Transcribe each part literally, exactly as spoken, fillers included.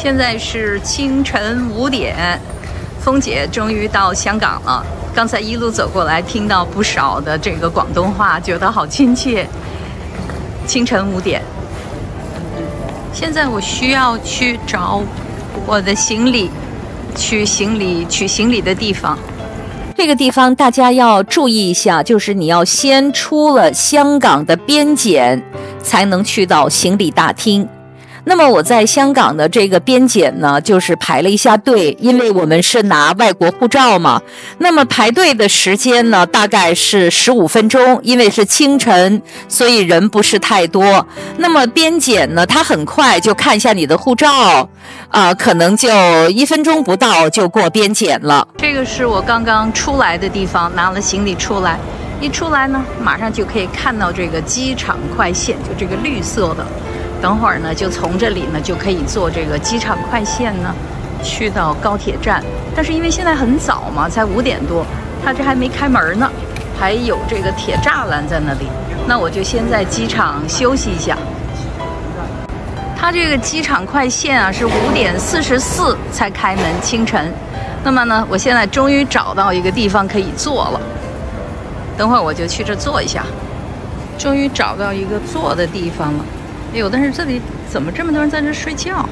现在是清晨五点，峰姐终于到香港了。刚才一路走过来，听到不少的这个广东话，觉得好亲切。清晨五点，现在我需要去找我的行李，去行李取行李的地方。 这个地方大家要注意一下，就是你要先出了香港的边检，才能去到行李大厅。那么我在香港的这个边检呢，就是排了一下队，因为我们是拿外国护照嘛。那么排队的时间呢，大概是十五分钟，因为是清晨，所以人不是太多。那么边检呢，它很快就看一下你的护照，啊、呃，可能就一分钟不到就过边检了。 这个是我刚刚出来的地方，拿了行李出来，一出来呢，马上就可以看到这个机场快线，就这个绿色的。等会儿呢，就从这里呢就可以坐这个机场快线呢，去到高铁站。但是因为现在很早嘛，才五点多，它这还没开门呢，还有这个铁栅栏在那里。那我就先在机场休息一下。它这个机场快线啊是五点四十四才开门，清晨。那么呢，我现在终于找到一个地方可以坐了。等会儿我就去这坐一下。终于找到一个坐的地方了。哎呦，但是这里怎么这么多人在这睡觉？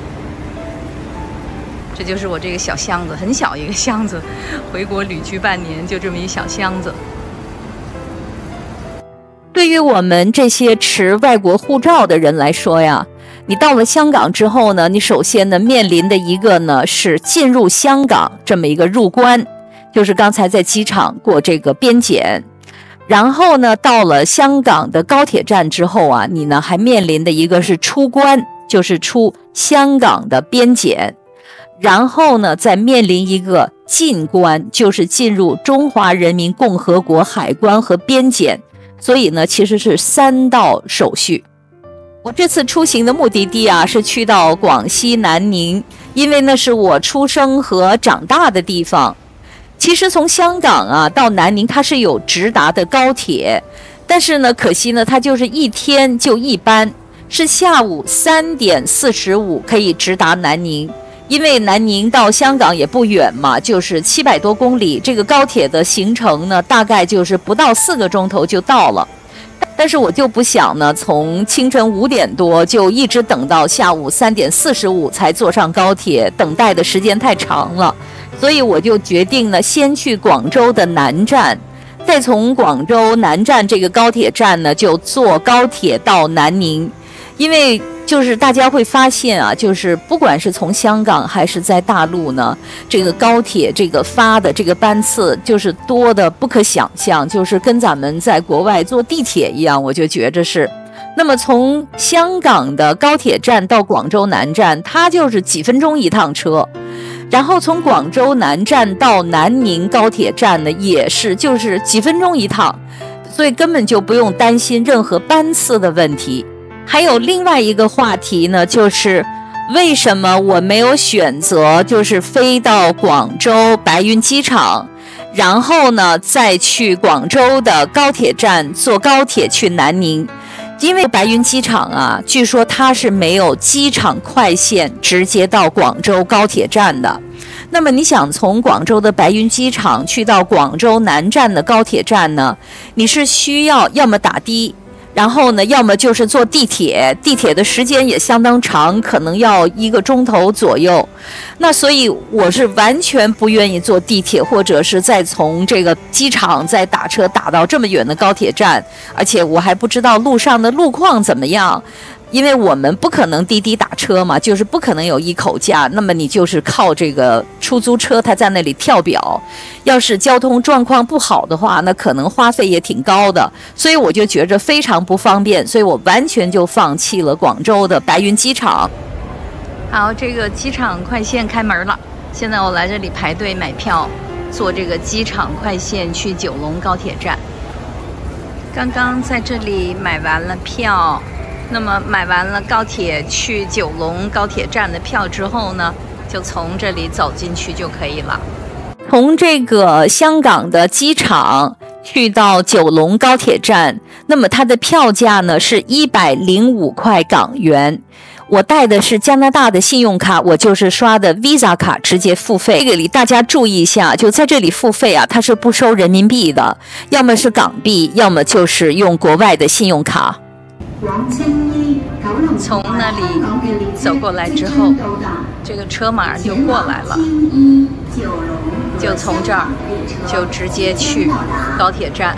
这就是我这个小箱子，很小一个箱子，回国旅居半年，就这么一小箱子。 对于我们这些持外国护照的人来说呀，你到了香港之后呢，你首先呢面临的一个呢是进入香港这么一个入关，就是刚才在机场过这个边检。然后呢，到了香港的高铁站之后啊，你呢还面临的一个是出关，就是出香港的边检。然后呢，再面临一个进关，就是进入中华人民共和国海关和边检。所以呢，其实是三道手续。我这次出行的目的地啊，是去到广西南宁，因为那是我出生和长大的地方。其实从香港啊到南宁，它是有直达的高铁，但是呢，可惜呢，它就是一天就一班，是下午三点四十五可以直达南宁。因为南宁到香港也不远嘛，就是七百多公里，这个高铁的行程呢，大概就是不到四个钟头就到了。但是我就不想呢，从清晨五点多就一直等到下午三点四十五才坐上高铁，等待的时间太长了。所以我就决定呢，先去广州的南站，再从广州南站这个高铁站呢，就坐高铁到南宁。因为就是大家会发现啊，就是不管是从香港还是在大陆呢，这个高铁这个发的这个班次就是多的不可想象，就是跟咱们在国外坐地铁一样，我就觉着是。那么从香港的高铁站到广州南站，它就是几分钟一趟车。然后从广州南站到南宁高铁站呢，也是就是几分钟一趟，所以根本就不用担心任何班次的问题。还有另外一个话题呢，就是为什么我没有选择就是飞到广州白云机场，然后呢再去广州的高铁站坐高铁去南宁。因为白云机场啊，据说它是没有机场快线直接到广州高铁站的。那么你想从广州的白云机场去到广州南站的高铁站呢，你是需要要么打的，然后呢要么就是坐地铁，地铁的时间也相当长，可能要一个钟头左右。那所以我是完全不愿意坐地铁，或者是再从这个机场再打车打到这么远的高铁站，而且我还不知道路上的路况怎么样。因为我们不可能滴滴打车嘛，就是不可能有一口价，那么你就是靠这个出租车，它在那里跳表。要是交通状况不好的话，那可能花费也挺高的，所以我就觉着非常不方便，所以我完全就放弃了广州的白云机场。 好，这个机场快线开门了，现在我来这里排队买票，坐这个机场快线去九龙高铁站。刚刚在这里买完了票。那么买完了高铁去九龙高铁站的票之后呢，就从这里走进去就可以了。 从这个香港的机场去到九龙高铁站，那么它的票价呢是一百零五块港元。 我带的是加拿大的信用卡，我就是刷的 Visa 卡直接付费。这个里大家注意一下，就在这里付费啊，它是不收人民币的，要么是港币，要么就是用国外的信用卡。 从那里走过来之后，这个车马上就过来了，就从这儿就直接去高铁站。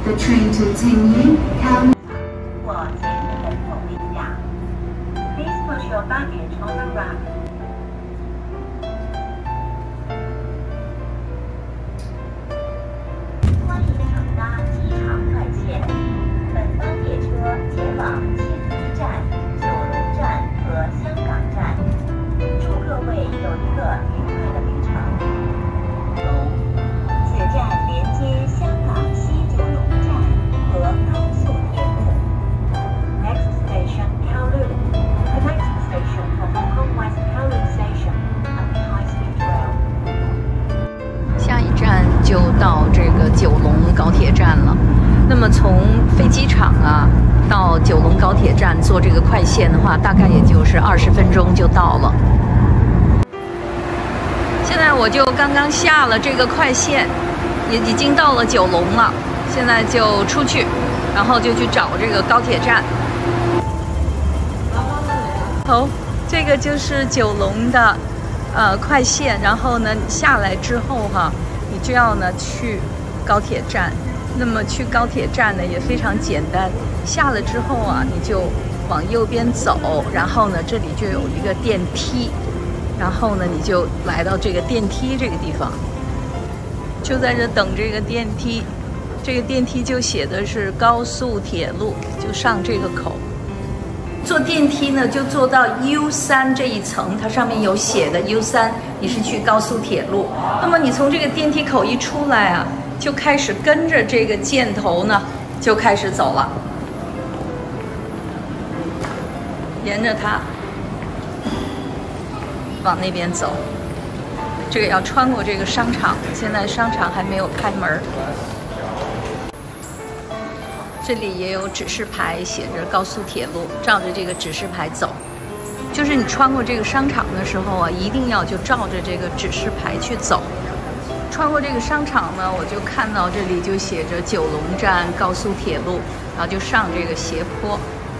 欢迎乘搭机场快线，本班列车前往青衣站、九龙站和香港站。祝各位有一个愉快的旅程。此站连接香港西九龙站和高速铁路。Next station Kowloon. The next station for Hong Kong West Kowloon Station and the high-speed rail. 下一站就到这个九龙高铁站了。那么从飞机场啊到九龙高铁站坐这个快线的话，大概也就是二十分钟就到了。现在我就刚刚下了这个快线，也已经到了九龙了。现在就出去，然后就去找这个高铁站。好，这个就是九龙的呃快线，然后呢下来之后哈，你就要呢去高铁站。那么去高铁站呢也非常简单，下了之后啊，你就往右边走，然后呢这里就有一个电梯，然后呢你就来到这个电梯这个地方，就在这等这个电梯。这个电梯就写的是高速铁路，就上这个口。坐电梯呢就坐到 U 三 这一层，它上面有写的 U 三，你是去高速铁路。那么你从这个电梯口一出来啊，就开始跟着这个箭头呢就开始走了，沿着它往那边走。这个要穿过这个商场，现在商场还没有开门。这里也有指示牌，写着高速铁路，照着这个指示牌走。就是你穿过这个商场的时候啊，一定要就照着这个指示牌去走。穿过这个商场呢，我就看到这里就写着九龙站高速铁路，然后就上这个斜坡。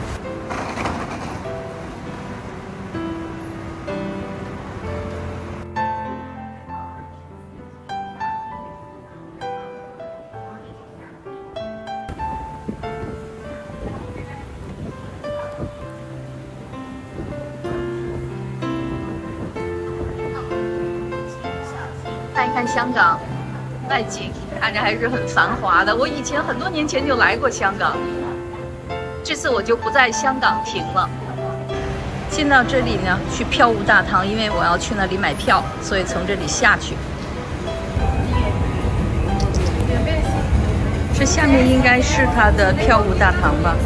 看一看香港外景，看着还是很繁华的。我以前很多年前就来过香港，这次我就不在香港停了。进到这里呢，去票务大堂，因为我要去那里买票，所以从这里下去。这下面应该是它的票务大堂吧？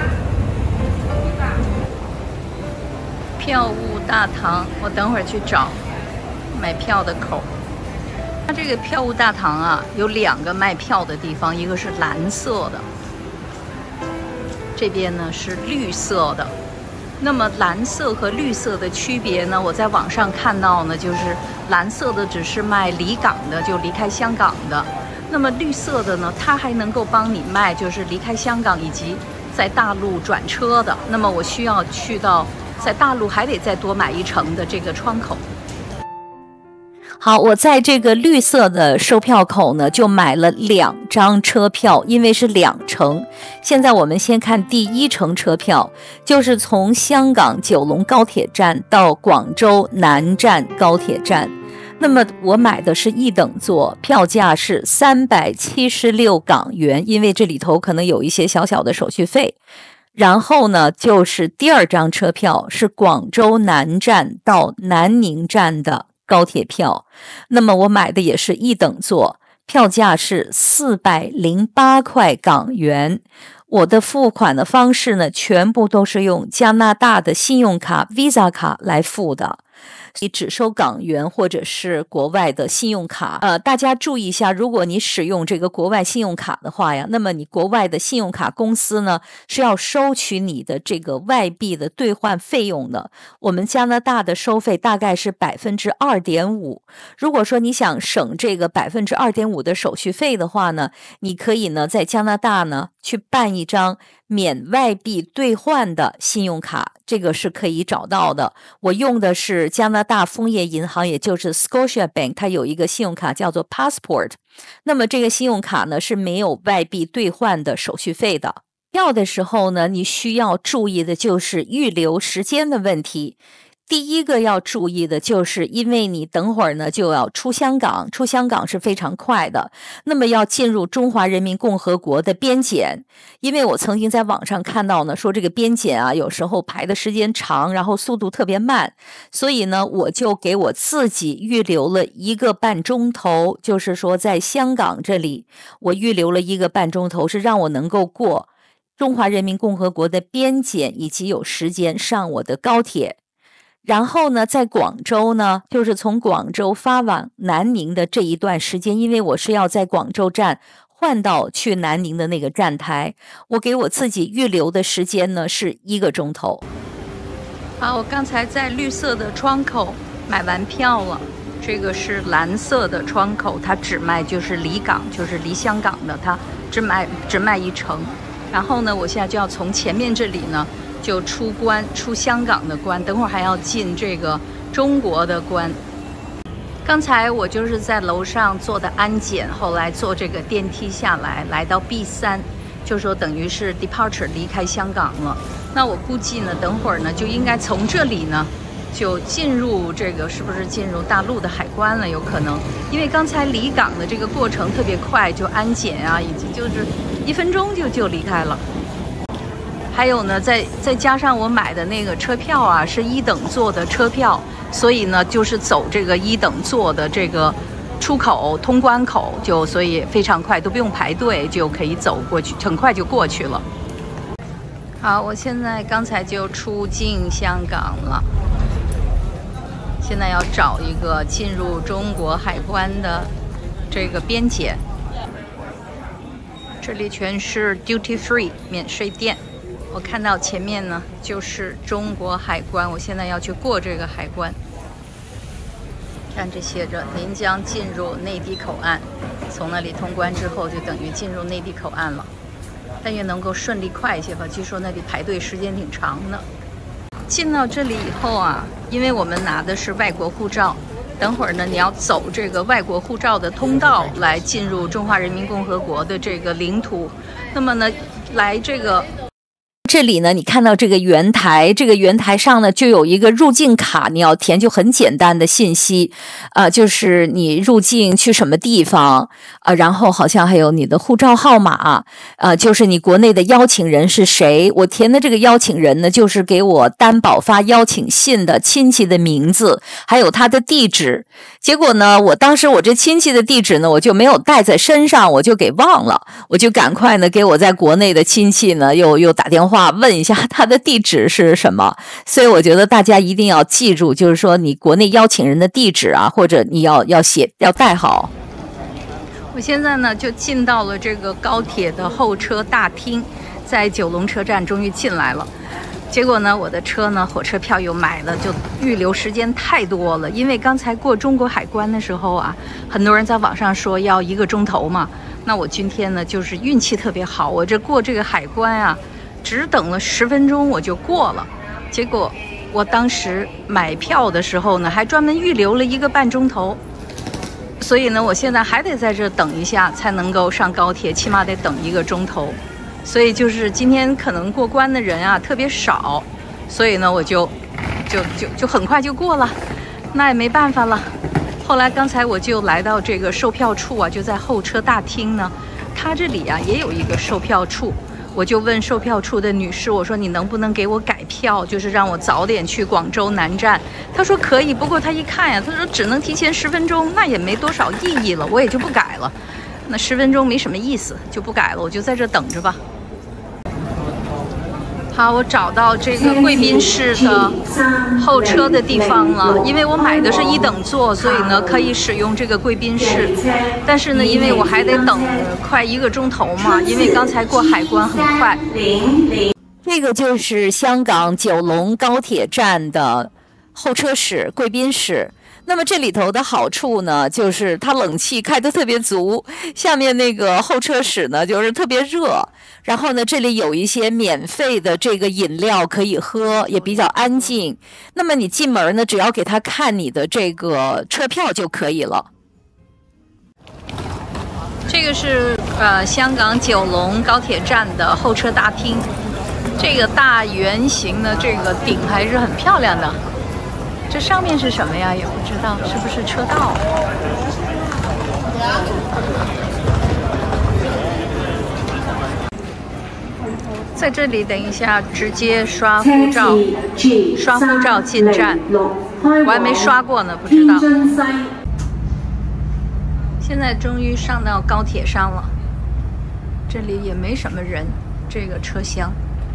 票务大堂，我等会儿去找买票的口。它这个票务大堂啊，有两个卖票的地方，一个是蓝色的，这边呢是绿色的。那么蓝色和绿色的区别呢，我在网上看到呢，就是蓝色的只是卖离港的，就离开香港的。那么绿色的呢，它还能够帮你卖，就是离开香港以及在大陆转车的。那么我需要去到在大陆还得再多买一程的这个窗口。 好，我在这个绿色的售票口呢，就买了两张车票，因为是两程。现在我们先看第一程车票，就是从香港九龙高铁站到广州南站高铁站。那么我买的是一等座，票价是三百七十六港元，因为这里头可能有一些小小的手续费。然后呢，就是第二张车票是广州南站到南宁站的高铁票，那么我买的也是一等座，票价是四百零八块港元。我的付款的方式呢，全部都是用加拿大的信用卡 Visa 卡来付的。 你只收港元或者是国外的信用卡。呃，大家注意一下，如果你使用这个国外信用卡的话呀，那么你国外的信用卡公司呢是要收取你的这个外币的兑换费用的。我们加拿大的收费大概是百分之二点五。如果说你想省这个百分之二点五的手续费的话呢，你可以呢在加拿大呢去办一张免外币兑换的信用卡，这个是可以找到的。我用的是加拿大枫叶银行，也就是 Scotiabank， 它有一个信用卡叫做 Passport。那么这个信用卡呢是没有外币兑换的手续费的。票的时候呢，你需要注意的就是预留时间的问题。第一个要注意的就是，因为你等会儿呢就要出香港，出香港是非常快的，那么要进入中华人民共和国的边检。因为我曾经在网上看到呢，说这个边检啊，有时候排的时间长，然后速度特别慢，所以呢，我就给我自己预留了一个半钟头，就是说在香港这里，我预留了一个半钟头，是让我能够过中华人民共和国的边检，以及有时间上我的高铁。然后呢，在广州呢，就是从广州发往南宁的这一段时间，因为我是要在广州站换到去南宁的那个站台，我给我自己预留的时间呢是一个钟头。 好，我刚才在绿色的窗口买完票了，这个是蓝色的窗口，它只卖就是离港，就是离香港的，它只卖只卖一程。然后呢，我现在就要从前面这里呢就出关，出香港的关，等会儿还要进这个中国的关。刚才我就是在楼上做的安检，后来坐这个电梯下来，来到 B 三，就说等于是 departure 离开香港了。那我估计呢，等会儿呢就应该从这里呢就进入这个是不是进入大陆的海关了？有可能，因为刚才离港的这个过程特别快，就安检啊，以及就是一分钟就就离开了。还有呢，再再加上我买的那个车票啊，是一等座的车票，所以呢，就是走这个一等座的这个出口通关口，就所以非常快，都不用排队就可以走过去，很快就过去了。好，我现在刚才就出境香港了，现在要找一个进入中国海关的这个边检，这里全是 duty free 免税店。我看到前面呢就是中国海关，我现在要去过这个海关。看这写着您将进入内地口岸，从那里通关之后就等于进入内地口岸了。但愿能够顺利快一些吧，据说那里排队时间挺长的。进到这里以后啊，因为我们拿的是外国护照，等会儿呢你要走这个外国护照的通道来进入中华人民共和国的这个领土。那么呢，来这个这里呢，你看到这个圆台，这个圆台上呢就有一个入境卡，你要填，就很简单的信息，呃，就是你入境去什么地方，呃，然后好像还有你的护照号码，呃，就是你国内的邀请人是谁。我填的这个邀请人呢，就是给我担保发邀请信的亲戚的名字，还有他的地址。结果呢，我当时我这亲戚的地址呢，我就没有带在身上，我就给忘了，我就赶快呢给我在国内的亲戚呢又又打电话问一下他的地址是什么。所以我觉得大家一定要记住，就是说你国内邀请人的地址啊，或者你要要写要带好。 我现在呢就进到了这个高铁的候车大厅，在九龙车站终于进来了。结果呢，我的车呢，火车票又买了，就预留时间太多了。因为刚才过中国海关的时候啊，很多人在网上说要一个钟头嘛。那我今天呢，就是运气特别好，我这过这个海关啊，只等了十分钟我就过了。结果我当时买票的时候呢，还专门预留了一个半钟头。所以呢，我现在还得在这等一下才能够上高铁，起码得等一个钟头。所以就是今天可能过关的人啊特别少，所以呢我就就就就很快就过了，那也没办法了。后来刚才我就来到这个售票处啊，就在候车大厅呢，它这里啊也有一个售票处。我就问售票处的女士，我说你能不能给我改票，就是让我早点去广州南站。她说可以，不过她一看呀，她说只能提前十分钟，那也没多少意义了，我也就不改了。那十分钟没什么意思，就不改了，我就在这等着吧。 好，我找到这个贵宾室的候车的地方了。因为我买的是一等座，所以呢可以使用这个贵宾室。但是呢，因为我还得等快一个钟头嘛，因为刚才过海关很快。 这个就是香港九龙高铁站的候车室、贵宾室。那么这里头的好处呢，就是它冷气开得特别足，下面那个候车室呢就是特别热，然后呢这里有一些免费的这个饮料可以喝，也比较安静。那么你进门呢，只要给他看你的这个车票就可以了。 这个是呃香港九龙高铁站的候车大厅，这个大圆形的这个顶还是很漂亮的。这上面是什么呀？也不知道，是不是车道？在这里，等一下直接刷护照，刷护照进站。我还没刷过呢，不知道。现在终于上到高铁上了，这里也没什么人，这个车厢。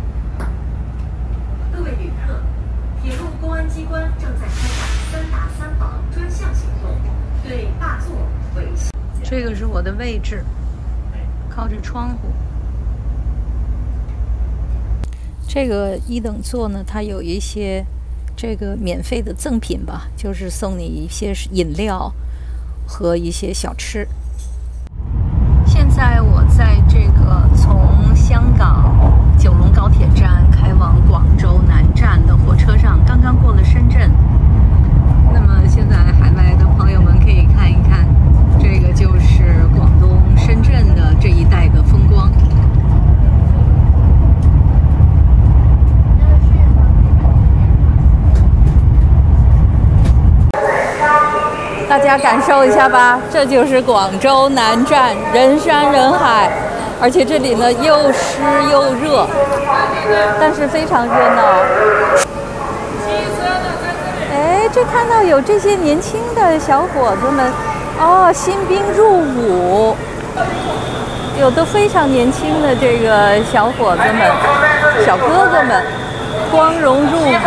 各位旅客。铁路公安机关正在开展三打三防专项行动，对霸座、违宪。 这个是我的位置，靠着窗户。这个一等座呢，它有一些这个免费的赠品吧，就是送你一些饮料和一些小吃。现在我在这个从香港九龙高铁站开往广州南站的火车上，刚刚过了深圳。那么现在海外的朋友们可以看一看，这个就是广东深圳的这一带的风光。大家感受一下吧，这就是广州南站，人山人海。而且这里呢又湿又热，但是非常热闹。哎，这看到有这些年轻的小伙子们，哦，新兵入伍，有的非常年轻的这个小伙子们、小哥哥们，光荣入伍。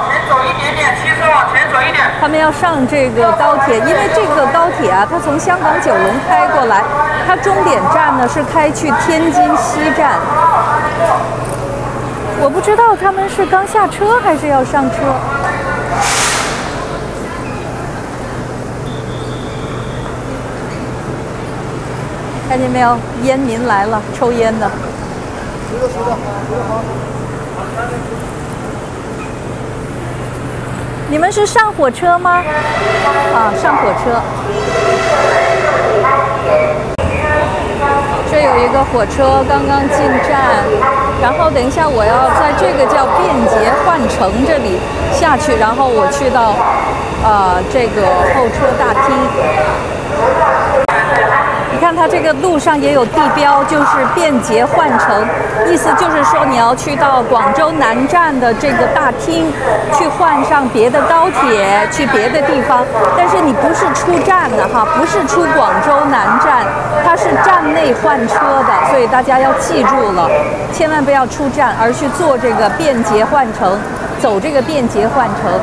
他们要上这个高铁，因为这个高铁啊，它从香港九龙开过来，它终点站呢是开去天津西站。我不知道他们是刚下车还是要上车。看见没有，烟民来了，抽烟的。是的，是的，你们是上火车吗？啊，上火车。这有一个火车刚刚进站，然后等一下我要在这个叫便捷换乘这里下去，然后我去到呃这个候车大厅。你看它这个路上也有地标，就是便捷换乘，意思就是说你要去到广州南站的这个大厅去换上别的高铁去别的地方，但是你不是出站的哈，不是出广州南站，它是站内换车的，所以大家要记住了，千万不要出站，而去做这个便捷换乘，走这个便捷换乘。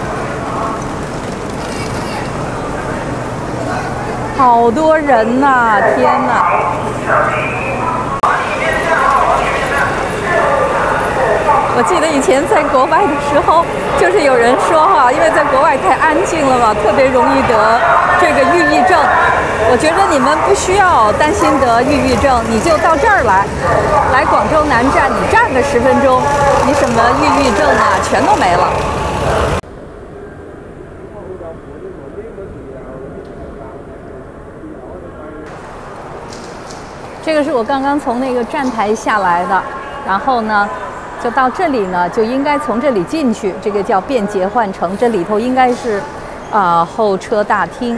好多人呐、啊！天哪！我记得以前在国外的时候，就是有人说哈，因为在国外太安静了嘛，特别容易得这个抑郁症。我觉得你们不需要担心得抑郁症，你就到这儿来，来广州南站，你站个十分钟，你什么抑郁症啊，全都没了。这个是我刚刚从那个站台下来的，然后呢，就到这里呢，就应该从这里进去。这个叫便捷换乘，这里头应该是啊、呃、候车大厅。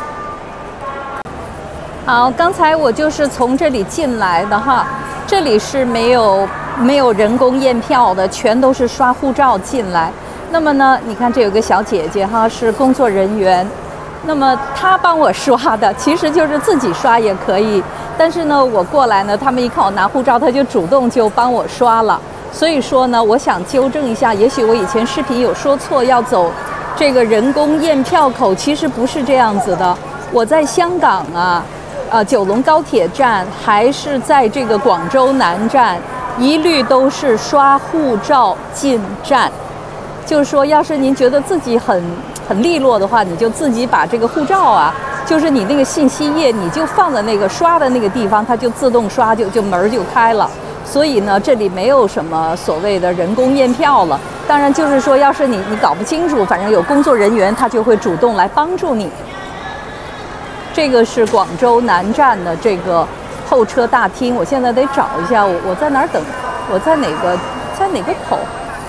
好，刚才我就是从这里进来的哈，这里是没有没有人工验票的，全都是刷护照进来。那么呢，你看这有个小姐姐哈，是工作人员。那么他帮我刷的，其实就是自己刷也可以，但是呢，我过来呢，他们一看我拿护照，他就主动就帮我刷了， 所以说呢，我想纠正一下，也许我以前视频有说错，要走这个人工验票口，其实不是这样子的。我在香港啊，呃，九龙高铁站还是在这个广州南站，一律都是刷护照进站。就是说，要是您觉得自己很很利落的话，你就自己把这个护照啊，就是你那个信息页，你就放在那个刷的那个地方，它就自动刷，就就门就开了。所以呢，这里没有什么所谓的人工验票了。当然，就是说，要是你你搞不清楚，反正有工作人员他就会主动来帮助你。这个是广州南站的这个候车大厅，我现在得找一下，我我在哪儿等？我在哪个在哪个口？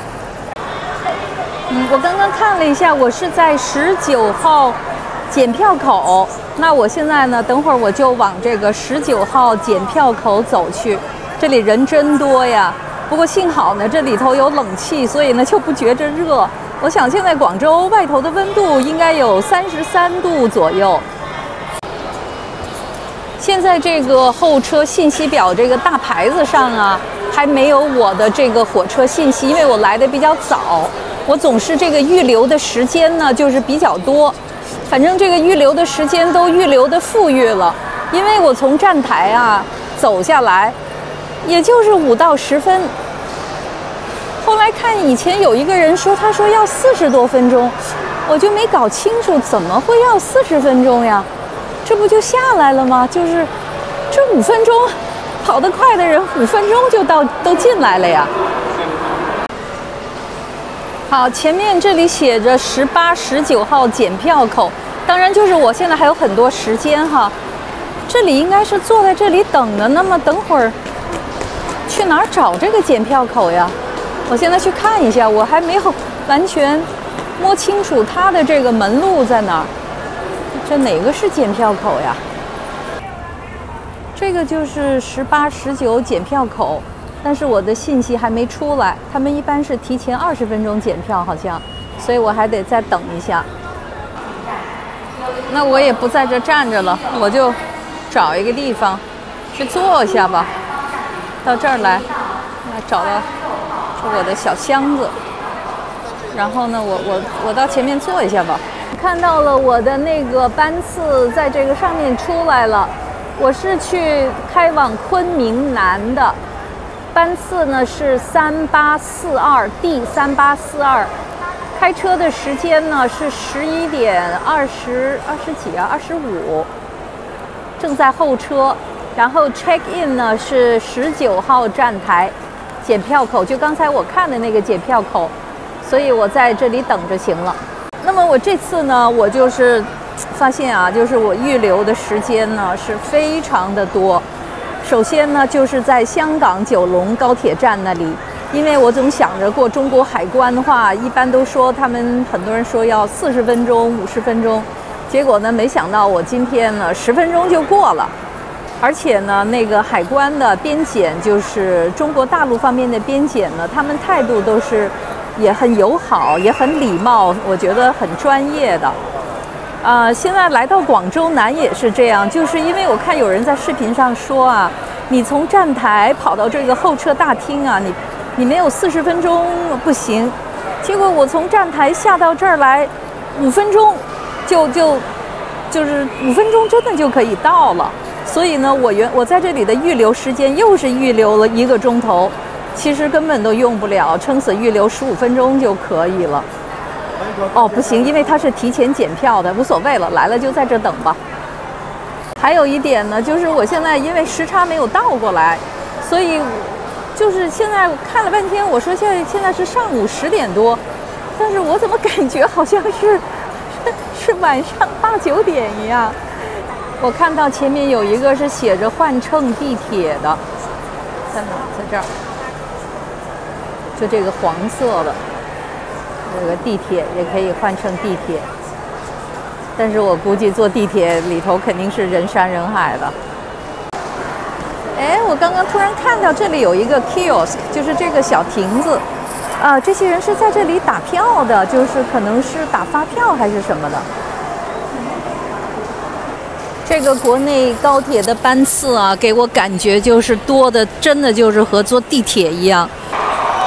嗯，我刚刚看了一下，我是在十九号检票口。那我现在呢，等会儿我就往这个十九号检票口走去。这里人真多呀，不过幸好呢，这里头有冷气，所以呢就不觉着热。我想现在广州外头的温度应该有三十三度左右。现在这个候车信息表这个大牌子上啊，还没有我的这个火车信息，因为我来的比较早。我总是这个预留的时间呢，就是比较多，反正这个预留的时间都预留的富裕了，因为我从站台啊走下来，也就是五到十分。后来看以前有一个人说，他说要四十多分钟，我就没搞清楚怎么会要四十分钟呀？这不就下来了吗？就是这五分钟，跑得快的人五分钟就到都进来了呀。好，前面这里写着十八、十九号检票口，当然就是我现在还有很多时间哈。这里应该是坐在这里等的，那么等会儿去哪儿找这个检票口呀？我现在去看一下，我还没有完全摸清楚它的这个门路在哪儿。这哪个是检票口呀？这个就是十八、十九检票口。但是我的信息还没出来，他们一般是提前二十分钟检票，好像，所以我还得再等一下。那我也不在这站着了，我就找一个地方去坐一下吧。到这儿来，来找到是我的小箱子，然后呢，我我我到前面坐一下吧。看到了我的那个班次在这个上面出来了，我是去开往昆明南的。班次呢是三八四二 D 三八四二，开车的时间呢是十一点二十二十几啊二十五，正在候车。然后 check in 呢是十九号站台检票口，就刚才我看的那个检票口，所以我在这里等着行了。那么我这次呢，我就是发现啊，就是我预留的时间呢是非常的多。首先呢，就是在香港九龙高铁站那里，因为我总想着过中国海关的话，一般都说他们很多人说要四十分钟、五十分钟，结果呢，没想到我今天呢十分钟就过了，而且呢，那个海关的边检就是中国大陆方面的边检呢，他们态度都是也很友好，也很礼貌，我觉得很专业的。呃，现在来到广州南也是这样，就是因为我看有人在视频上说啊，你从站台跑到这个候车大厅啊，你你没有四十分钟不行。结果我从站台下到这儿来，五分钟就就就是五分钟真的就可以到了。所以呢，我原我在这里的预留时间又是预留了一个钟头，其实根本都用不了，撑死预留十五分钟就可以了。哦，不行，因为它是提前检票的，无所谓了，来了就在这等吧。还有一点呢，就是我现在因为时差没有倒过来，所以就是现在看了半天，我说现在现在是上午十点多，但是我怎么感觉好像是是晚上八九点一样。我看到前面有一个是写着换乘地铁的，在哪？在这儿，就这个黄色的。这个地铁也可以换乘地铁，但是我估计坐地铁里头肯定是人山人海的。哎，我刚刚突然看到这里有一个 kiosk， 就是这个小亭子，啊，这些人是在这里打票的，就是可能是打发票还是什么的。这个国内高铁的班次啊，给我感觉就是多的，真的就是和坐地铁一样。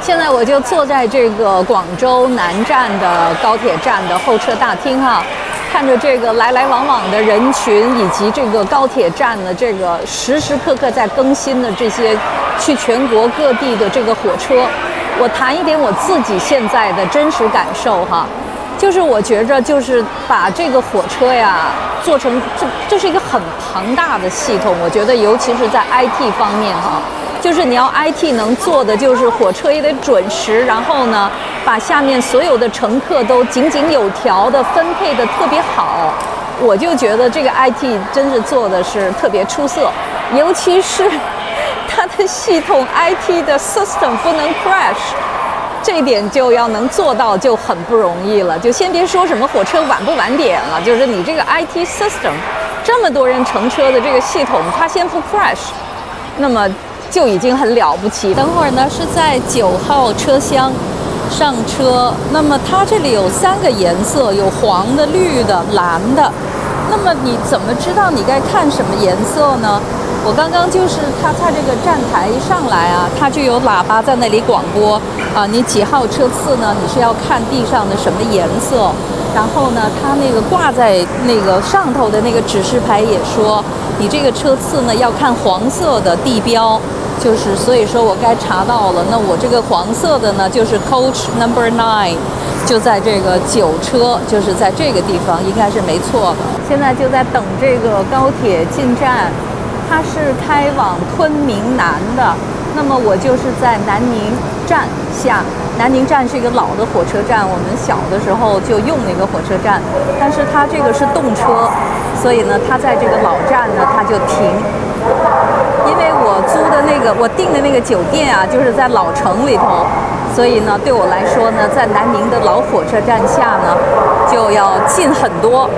现在我就坐在这个广州南站的高铁站的候车大厅哈、啊，看着这个来来往往的人群，以及这个高铁站的这个时时刻刻在更新的这些去全国各地的这个火车。我谈一点我自己现在的真实感受哈，就是我觉着就是把这个火车呀做成这这是一个很庞大的系统，我觉得尤其是在 I T 方面哈。就是你要 I T 能做的，就是火车也得准时，然后呢，把下面所有的乘客都井井有条的分配的特别好。我就觉得这个 I T 真是做的是特别出色，尤其是它的系统 I T 的 system 不能 crash， 这一点就要能做到就很不容易了。就先别说什么火车晚不晚点了，就是你这个 I T system 这么多人乘车的这个系统，它先不 crash， 那么就已经很了不起。等会儿呢是在九号车厢上车，那么它这里有三个颜色，有黄的、绿的、蓝的。那么你怎么知道你该看什么颜色呢？我刚刚就是它它这个站台一上来啊，它就有喇叭在那里广播啊，你几号车次呢？你是要看地上的什么颜色？然后呢，它那个挂在那个上头的那个指示牌也说，你这个车次呢要看黄色的地标。就是所以说我该查到了，那我这个黄色的呢就是 Coach Number Nine， 就在这个九车，就是在这个地方，应该是没错的。现在就在等这个高铁进站，它是开往昆明南的。那么我就是在南宁站下，南宁站是一个老的火车站，我们小的时候就用那个火车站，但是它这个是动车，所以呢，它在这个老站呢，它就停。因为我租的那个，我订的那个酒店啊，就是在老城里头，所以呢，对我来说呢，在南宁的老火车站下呢，就要近很多。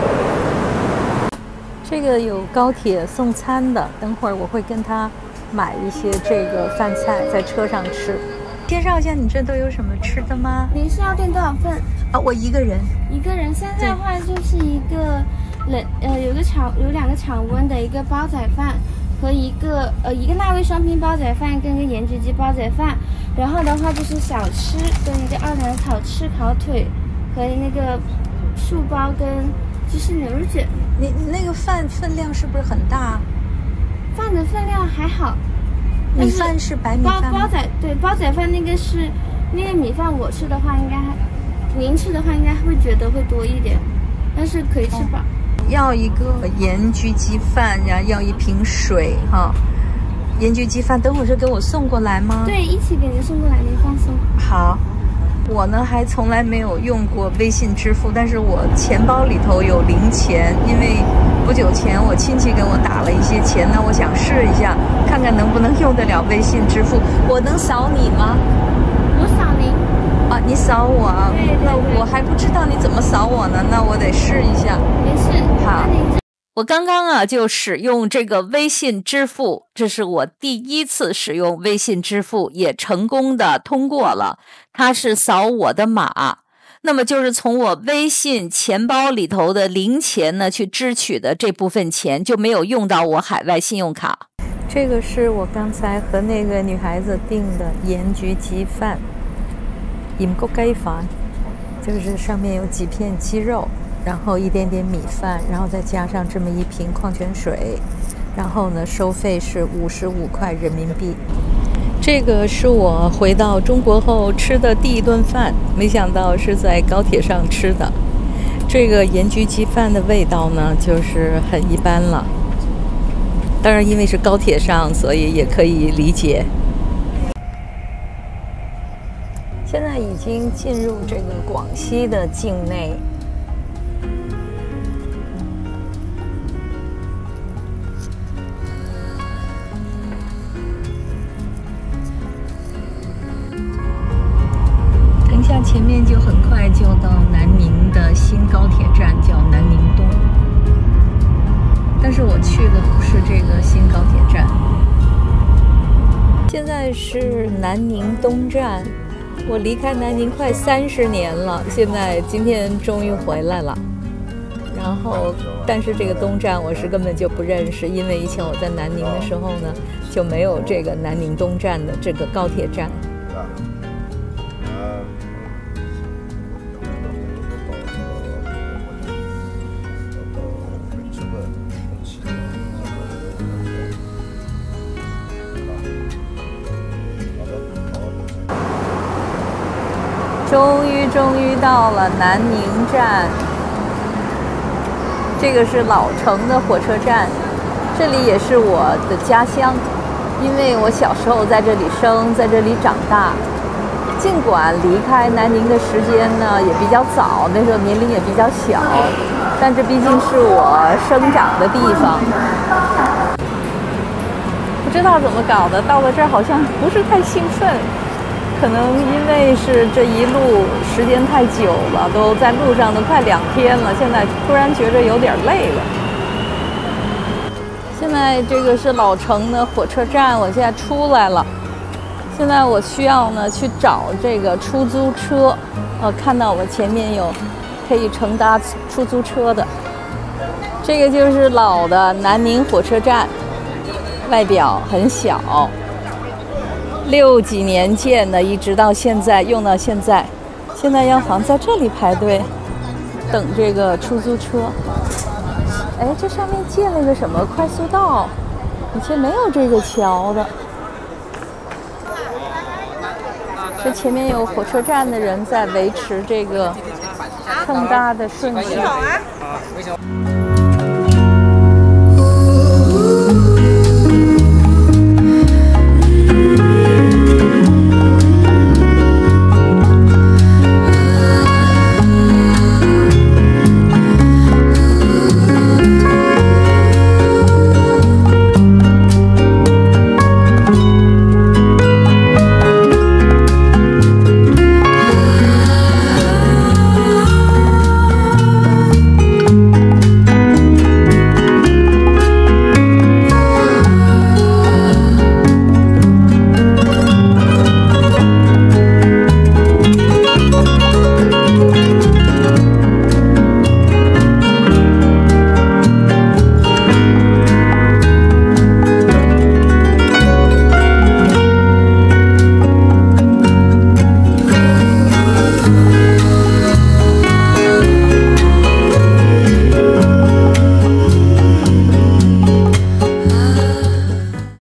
这个有高铁送餐的，等会儿我会跟他买一些这个饭菜在车上吃。介绍一下你这都有什么吃的吗？ 您是要订多少份？ 啊，我一个人。 一个人，现在的话就是一个冷呃，有个常有两个常温的一个煲仔饭。和一个呃一个辣味双拼煲仔饭跟一个盐焗鸡煲仔饭，然后的话就是小吃跟一个二南草翅烤腿和那个素包跟芝士牛肉卷。 你那个饭分量是不是很大？ 饭的分量还好。 米饭是白米饭吗？ 煲煲仔对煲仔饭那个是那个米饭，我吃的话应该您吃的话应该会觉得会多一点，但是可以吃饱。哦， 要一个盐焗鸡饭，然后要一瓶水哈。盐焗鸡饭等会儿是给我送过来吗？ 对，一起给您送过来，您放心。 好，我呢还从来没有用过微信支付，但是我钱包里头有零钱，因为不久前我亲戚给我打了一些钱，那我想试一下，看看能不能用得了微信支付。我能扫你吗？ 我扫您。 啊，你扫我啊？ 对对对， 那我还不知道你怎么扫我呢，那我得试一下。 没事。 好。 我刚刚啊就使用这个微信支付，这是我第一次使用微信支付，也成功的通过了。它是扫我的码，那么就是从我微信钱包里头的零钱呢去支取的这部分钱，就没有用到我海外信用卡。 这个是我刚才和那个女孩子订的盐焗鸡饭。鹽焗雞飯就是上面有几片鸡肉，然后一点点米饭，然后再加上这么一瓶矿泉水，然后呢收费是五十五块人民币。这个是我回到中国后吃的第一顿饭，没想到是在高铁上吃的。这个盐焗鸡饭的味道呢就是很一般了，当然因为是高铁上，所以也可以理解。现在已经进入这个广西的境内，等一下前面就很快就到南宁的新高铁站，叫南宁东。但是我去的不是这个新高铁站。现在是南宁东站。我离开南宁快三十年了，现在今天终于回来了。然后，但是这个东站我是根本就不认识，因为以前我在南宁的时候呢，就没有这个南宁东站的这个高铁站。 终于终于到了南宁站，这个是老城的火车站，这里也是我的家乡，因为我小时候在这里生，在这里长大。尽管离开南宁的时间呢也比较早，那时候年龄也比较小，但这毕竟是我生长的地方。不知道怎么搞的，到了这儿好像不是太兴奋，可能因为是这一路时间太久了，都在路上都快两天了，现在突然觉着有点累了。现在这个是老城的火车站，我现在出来了。现在我需要呢去找这个出租车，呃，看到我前面有可以乘搭出租车的。这个就是老的南宁火车站，外表很小，六几年建的，一直到现在用到现在。现在要好像在这里排队等这个出租车。哎，这上面建了个什么快速道？以前没有这个桥的。这前面有火车站的人在维持这个乘搭的顺序。